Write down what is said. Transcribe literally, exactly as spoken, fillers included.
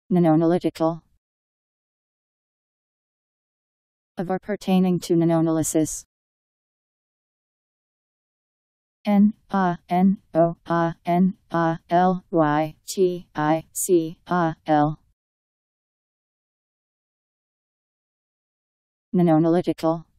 Nanoanalytical. Of or pertaining to nanoanalysis. N A N O A N A L Y T I C A L. Nanoanalytical.